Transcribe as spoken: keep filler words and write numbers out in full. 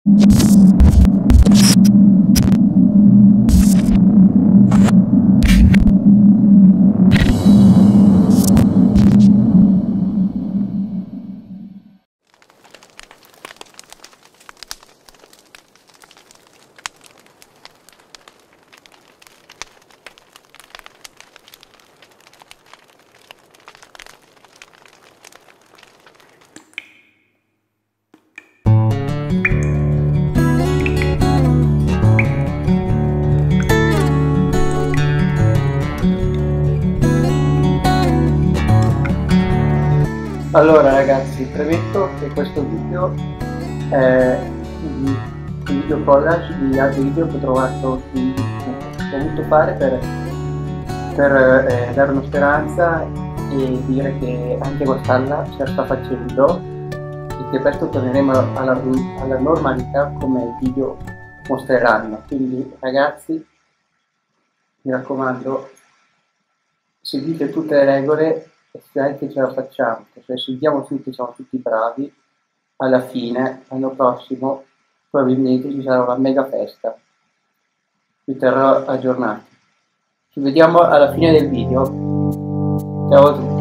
Allora ragazzi, premetto che questo video è un video collage di altri video che ho trovato, che ho voluto fare per, per eh, dare una speranza e dire che anche quest'anno ce la sta facendo e che presto torneremo alla, alla normalità come i video mostreranno. Quindi ragazzi, mi raccomando, seguite tutte le regole e speriamo che ce la facciamo, perché se vediamo tutti, siamo tutti bravi, alla fine, l'anno prossimo, probabilmente ci sarà una mega festa. Vi terrò aggiornati. Ci vediamo alla fine del video. Ciao a tutti.